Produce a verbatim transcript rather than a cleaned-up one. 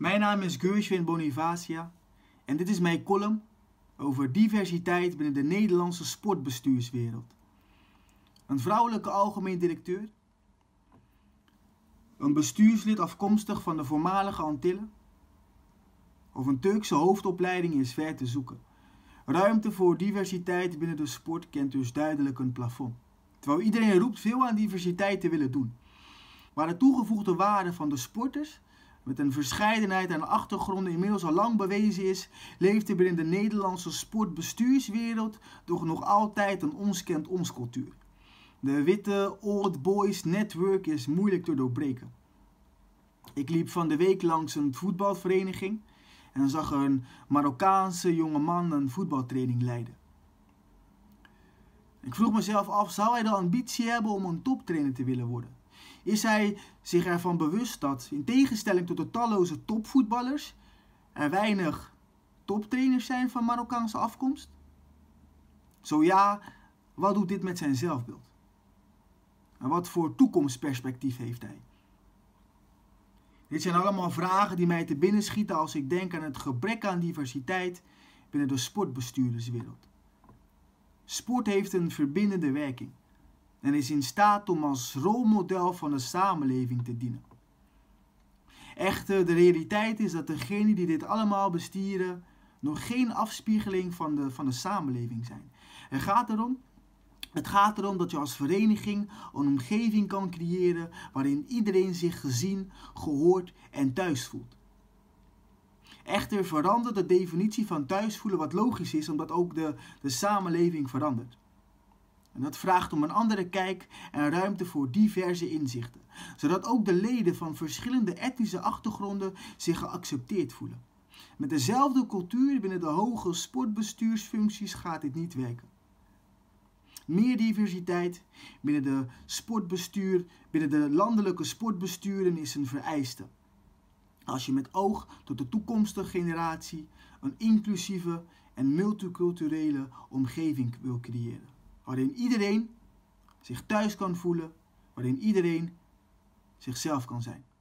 Mijn naam is Gershwin Bonifacia en dit is mijn column over diversiteit binnen de Nederlandse sportbestuurswereld. Een vrouwelijke algemeen directeur, een bestuurslid afkomstig van de voormalige Antillen of een Turkse hoofdopleiding is ver te zoeken. Ruimte voor diversiteit binnen de sport kent dus duidelijk een plafond. Terwijl iedereen roept veel aan diversiteit te willen doen. Maar de toegevoegde waarde van de sporters, met een verscheidenheid aan achtergronden inmiddels al lang bewezen is, leeft er binnen de Nederlandse sportbestuurswereld toch nog altijd een ons kent ons cultuur. De witte old boys network is moeilijk te doorbreken. Ik liep van de week langs een voetbalvereniging en zag een Marokkaanse jonge man een voetbaltraining leiden. Ik vroeg mezelf af, zou hij de ambitie hebben om een toptrainer te willen worden? Is hij zich ervan bewust dat, in tegenstelling tot de talloze topvoetballers, er weinig toptrainers zijn van Marokkaanse afkomst? Zo ja, wat doet dit met zijn zelfbeeld? En wat voor toekomstperspectief heeft hij? Dit zijn allemaal vragen die mij te binnen schieten als ik denk aan het gebrek aan diversiteit binnen de sportbestuurderswereld. Sport heeft een verbindende werking en is in staat om als rolmodel van de samenleving te dienen. Echter, de realiteit is dat degenen die dit allemaal bestieren nog geen afspiegeling van de, van de samenleving zijn. Het gaat erom, het gaat erom dat je als vereniging een omgeving kan creëren waarin iedereen zich gezien, gehoord en thuis voelt. Echter verandert de definitie van thuisvoelen, wat logisch is, omdat ook de, de samenleving verandert. En dat vraagt om een andere kijk en ruimte voor diverse inzichten, zodat ook de leden van verschillende etnische achtergronden zich geaccepteerd voelen. Met dezelfde cultuur binnen de hoge sportbestuursfuncties gaat dit niet werken. Meer diversiteit binnen de sportbestuur, binnen de landelijke sportbesturen is een vereiste. Als je met oog tot de toekomstige generatie een inclusieve en multiculturele omgeving wil creëren. Waarin iedereen zich thuis kan voelen, waarin iedereen zichzelf kan zijn.